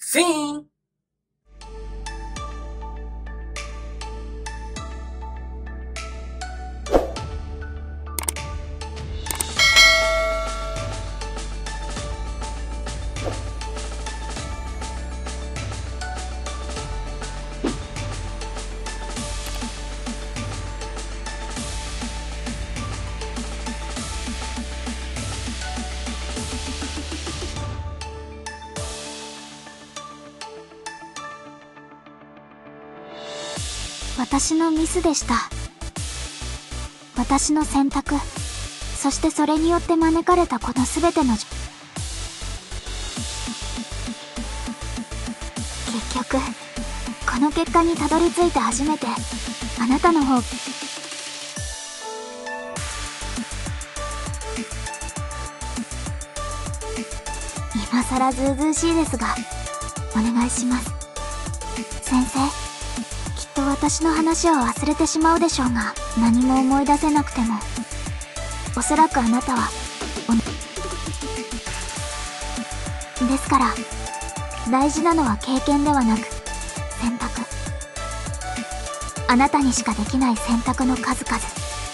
Sim! 私のミスでした。私の選択、そしてそれによって招かれたこの全ての結局この結果にたどり着いて初めてあなたの方今さらずうずうしいですがお願いします。先生、きっと私の話は忘れてしまうでしょうが、何も思い出せなくてもおそらくあなたはですから、大事なのは経験ではなく選択。あなたにしかできない選択の数々。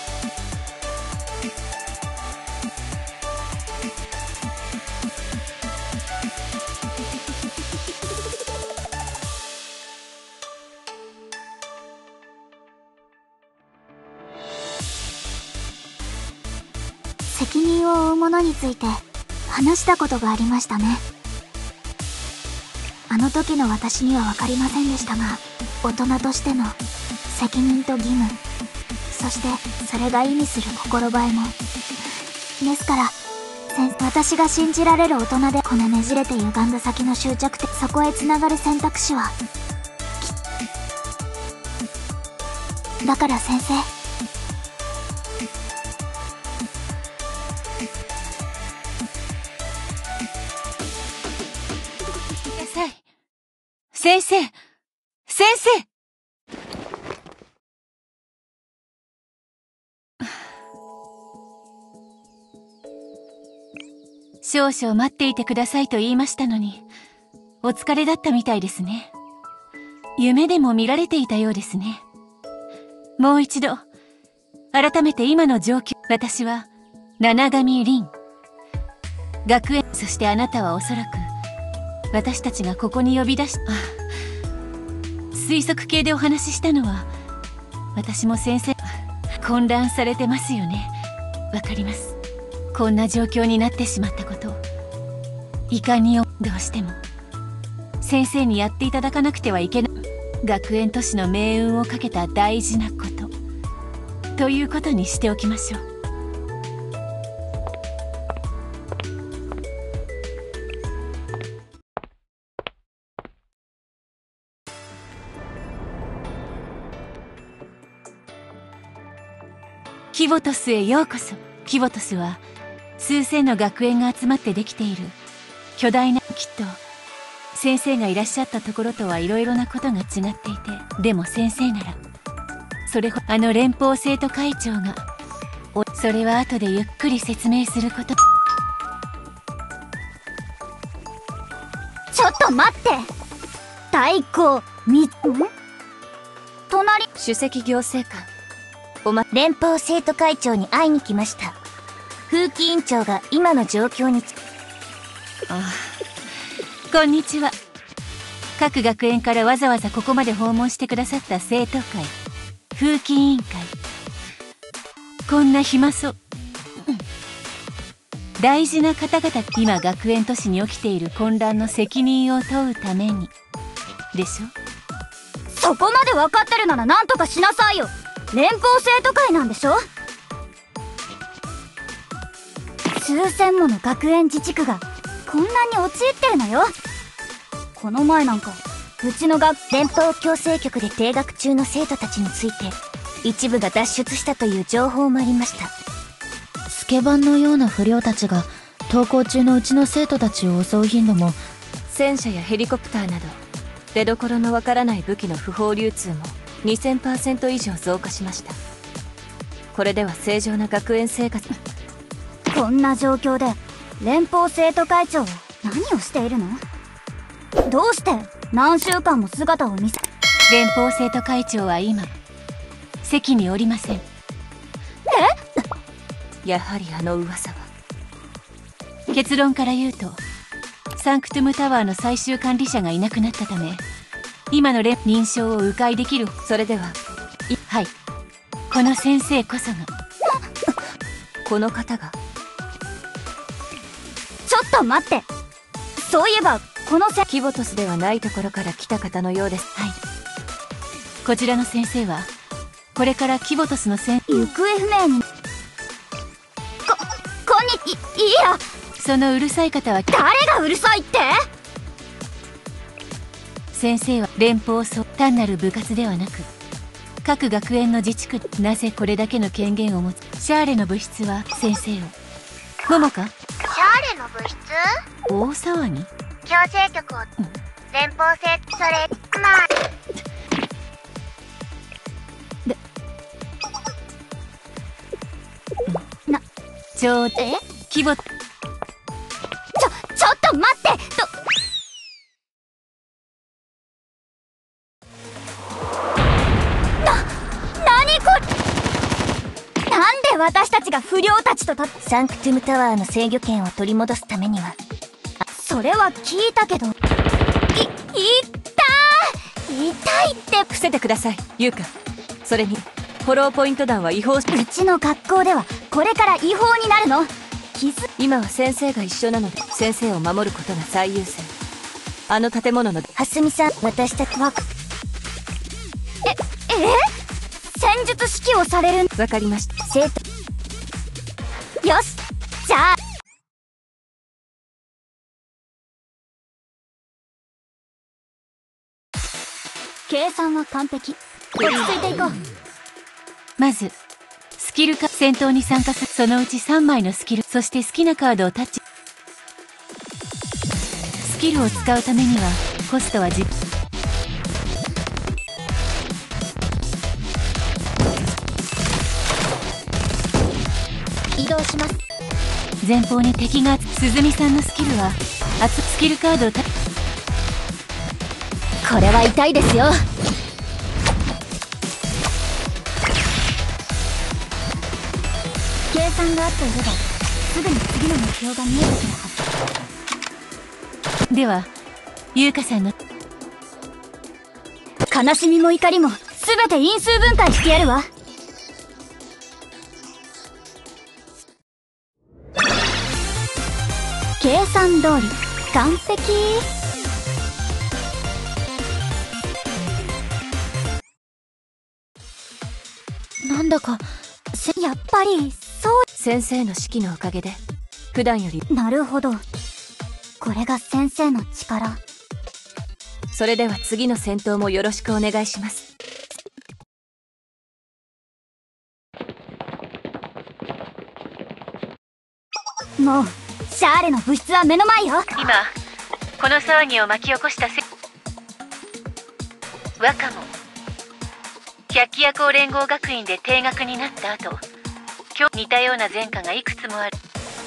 責任を負うものについて話したことがありましたね。あの時の私には分かりませんでしたが、大人としての責任と義務、そしてそれが意味する心映えも。ですから私が信じられる大人で、このねじれて歪んだ先の終着点、そこへつながる選択肢はだから先生、 先生、先生。少々待っていてくださいと言いましたのに、お疲れだったみたいですね。夢でも見られていたようですね。もう一度、改めて今の状況。私は、七神凛。学園、そしてあなたはおそらく、私たちがここに呼び出し、推測系でお話ししたのは、私も先生、混乱されてますよね。わかります。こんな状況になってしまったこと、いかにどうしても、先生にやっていただかなくてはいけない、学園都市の命運をかけた大事なこと、ということにしておきましょう。キボトスへようこそ。キボトスは数千の学園が集まってできている巨大な、きっと先生がいらっしゃったところとはいろいろなことが違っていて、でも先生ならそれあの連邦生徒会長がそれは後でゆっくり説明すること。 ちょっと待って、太鼓隣首席行政官、 連邦生徒会長に会いに来ました。風紀委員長が今の状況にこんにちは。各学園からわざわざここまで訪問してくださった生徒会、風紀委員会。こんな暇そう、大事な方々、今学園都市に起きている混乱の責任を問うためにでしょ。 そこまで分かってるなら何とかしなさいよ。連邦生徒会なんでしょ。数千もの学園自治区が混乱に陥ってるのよ。この前なんかうちの連邦矯正局で停学中の生徒たちについて一部が脱出したという情報もありました。 スケバンのような不良たちが登校中のうちの生徒たちを襲う頻度も、 戦車やヘリコプターなど出どころのわからない武器の不法流通も2000% 以上増加しました。これでは正常な学園生活。 こんな状況で連邦生徒会長は何をしているの？ どうして何週間も姿を見せ。 連邦生徒会長は今席におりません。 やはりあの噂は。 結論から言うと、サンクトゥムタワーの最終管理者がいなくなったため、今の認証を迂回できる。 それでははい、この先生こそが。 この方が。 ちょっと待って。そういえばこのキボトスではないところから来た方のようです。 はい、こちらの先生はこれからキボトスの行方不明に。いや、 そのうるさい方は。 誰がうるさいって。 先生は連邦単なる部活ではなく、各学園の自治区。なぜこれだけの権限を持つ。シャーレの部室は先生を。桃か。 シャーレの部室。 大騒ぎ。 強制局を、連邦制。それまあちょっ規模。 ちょっと待って何これ。なんで私たちが不良たちとサンクトゥムタワーの制御権を取り戻すためには。 それは聞いたけど。痛いって伏せてください、ユウカ。それにフォローポイント弾は違法。うちの学校ではこれから違法になるの。 今は先生が一緒なので、先生を守ることが最優先。あの建物の。 蓮見さん、私たちは戦術指揮をされる。 わかりました。 生徒。よし、じゃあ計算は完璧。落ち着いていこう。 まずスキル戦闘に参加する。そのうち3枚のスキル、そして好きなカードをタッチ。スキルを使うためにはコストは移動します。 前方に敵が。鈴見さんのスキルはスキルカードをタッチ。 これは痛いですよ。計算が合っていればすぐに次の目標が見えてくるはず。 では優香さんの悲しみも怒りも全て因数分解してやるわ。計算通り完璧。 なんだかやっぱりそう。 先生の指揮のおかげで普段より。 なるほど、これが先生の力。 それでは次の戦闘もよろしくお願いします。 もうシャーレの部室は目の前よ。 今この騒ぎを巻き起こした若者百鬼夜行連合学院で停学になった後、今日似たような前科がいくつもある。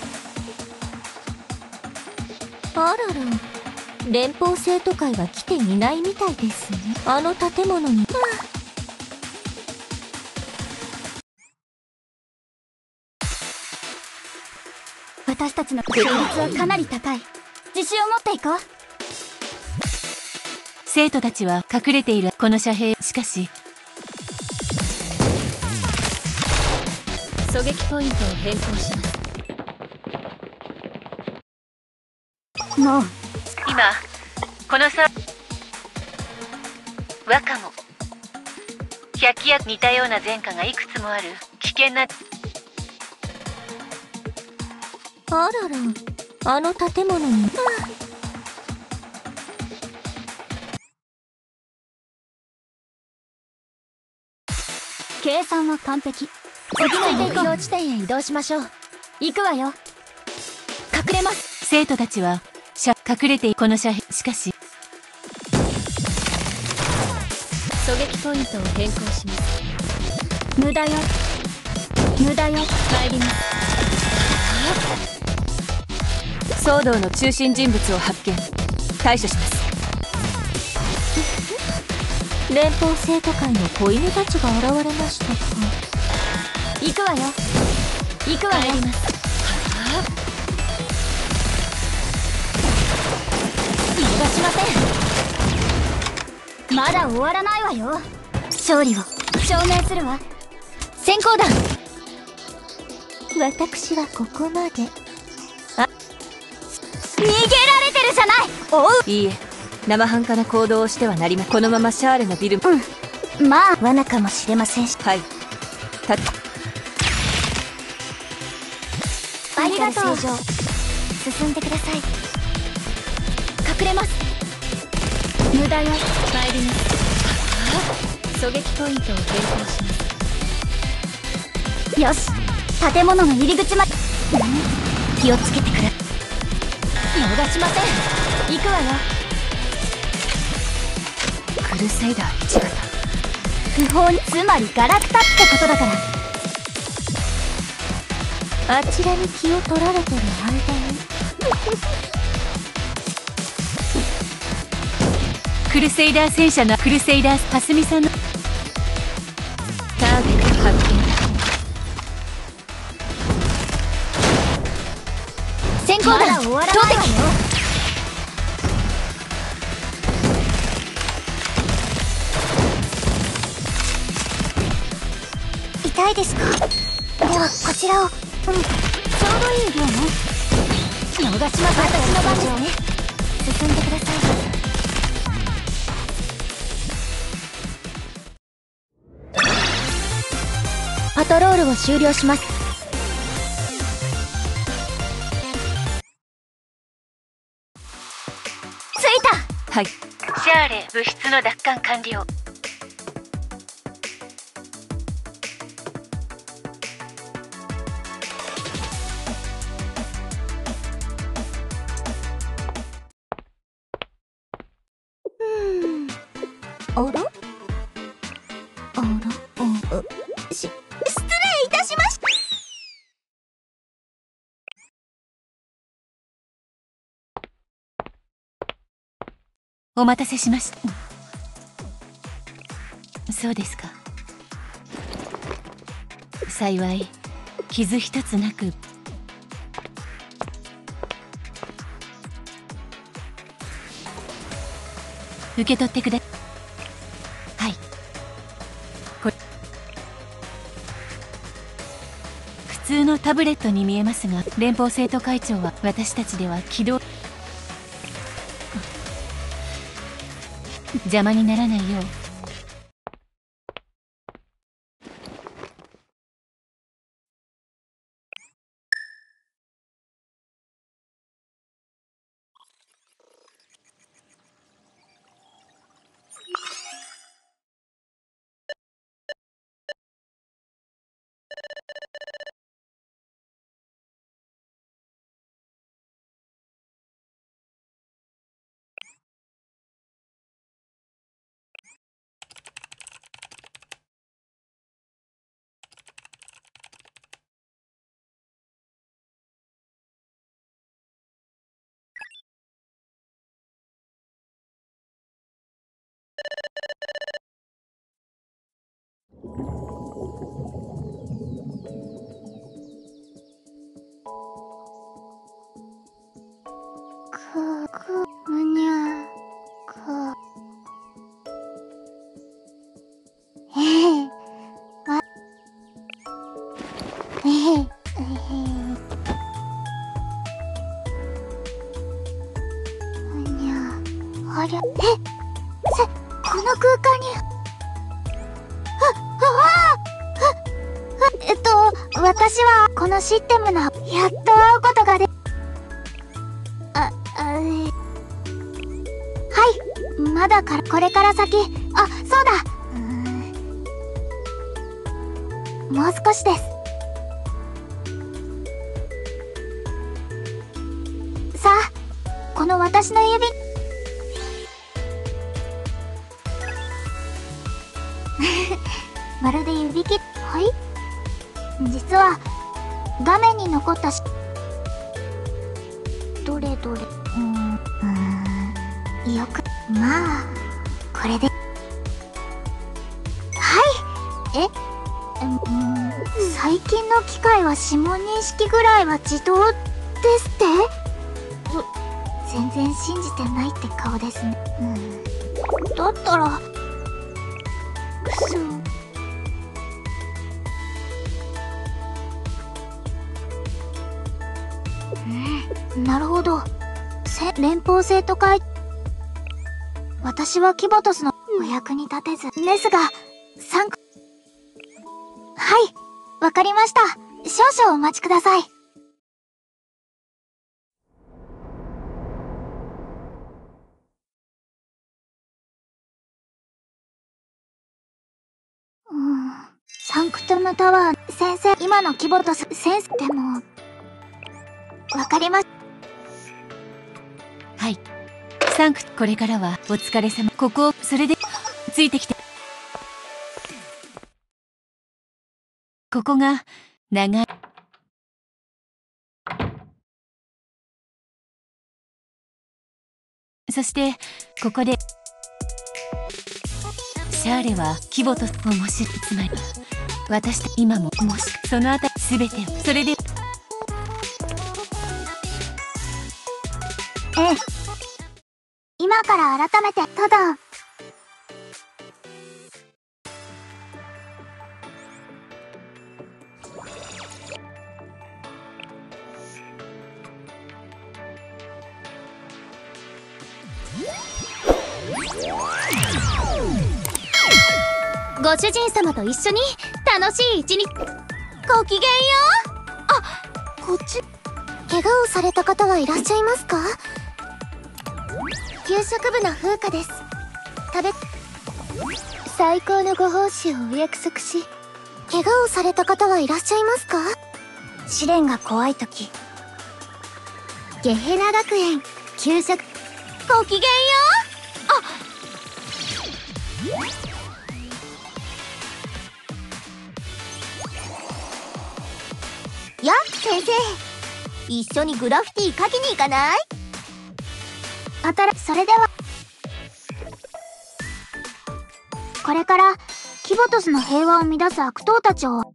あらら、連邦生徒会は来ていないみたいですね。あの建物に。 私たちの確率はかなり高い。自信を持っていこう。 生徒たちは隠れているこの遮蔽。しかし狙撃ポイントを変更します。 もう今この若者百鬼夜似たような前科がいくつもある危険な。 あらら、あの建物に。 計算は完璧。 次の目標地点へ移動しましょう。 行くわよ。 隠れます。 生徒たちは隠れてこの遮蔽。しかし狙撃ポイントを変更します。 無駄よ無駄よ。 帰ります。騒動の中心人物を発見。対処します。 連邦生徒会の子犬たちが現れましたか。 行くわよ。行くわよ。帰ります。逃がしません。まだ終わらないわよ。勝利を証明するわ。先行弾。 私はここまで。 逃げられてるじゃない。おう。 いいえ、生半可な行動をしてはなりません。このままシャーレのビル。 まあ罠かもしれませんし。 はい。 ありがとう。進んでください。隠れます。無駄よ。参ります。狙撃ポイントを変更します。よし、建物の入り口まで。気をつけてくれ。逃しません。行くわよ。 クルセイダー1型。 不法に、つまりガラクタってことだから。 あちらに気を取られてる間にクルセイダー戦車のクルセイダーかすみさんのターゲット発見。 先行弾投擲。痛いですか。ではこちらを。ちょうどいい量ね。逃しません。私の番ですね。進んでください。パトロールを終了します。着いた。 はい。 シャーレ物質の奪還完了。 あらあら失礼いたしました。 お待たせしました。そうですか。幸い傷一つなく。受け取ってくだ。はい。これ普通のタブレットに見えますが、連邦生徒会長は私たちでは起動。邪魔にならないよう。 むにゃありゃ、この空間に、私はこのシステムのやっと会うことがで、はい、まだからこれから先、そうだ、もう少しです。さあ、この私の指まるで指切っ、はい、実は画面に残ったどれどれ、よく、まあこれで最近の機械は指紋認識ぐらいは自動ですって？全然信じてないって顔ですね。だったら、なるほど。連邦生徒会。私はキボトスのお役に立てずですが、はい、わかりました。少々お待ちください。サンクトムタワー、先生、今のキボトス、先生、でも、わかりま、 はい。これからはお疲れ様。ここを、それで、ついてきて。ここが、長い。そして、ここで、シャーレは、キボと面白い。つまり、私と今も、もし、そのあたり、すべてを、それで、 今から改めて、ただ、 ご主人様と一緒に楽しい一日。ごきげんよう。こっち。怪我をされた方はいらっしゃいますか？給食部の風花です。最高のご奉仕をお約束し、怪我をされた方はいらっしゃいますか？ 試練が怖いとき。 ゲヘナ学園給食。ごきげんよう。やっ先生、一緒にグラフィティ描きに行かない？ それでは、これからキボトスの平和を乱す悪党たちを、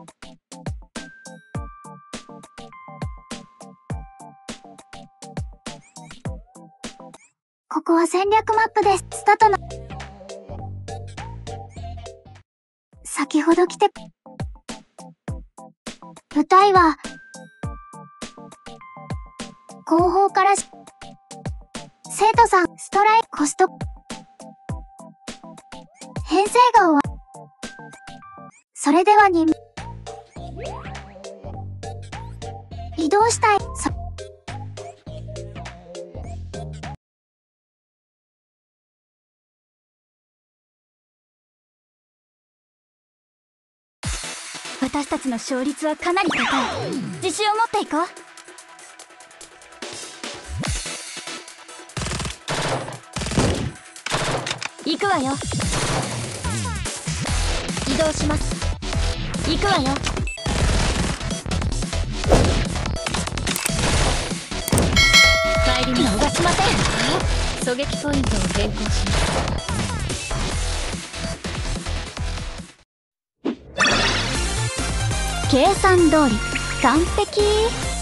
ここは戦略マップです。スタートの先ほど来て、舞台は後方から生徒さん、ストライコスト。編成が終わ。それでは移動したい。私たちの勝率はかなり高い。自信を持っていこう。行くわよ。移動します。行くわよ。帰りに逃しません。狙撃ポイントを変更します。計算通り完璧。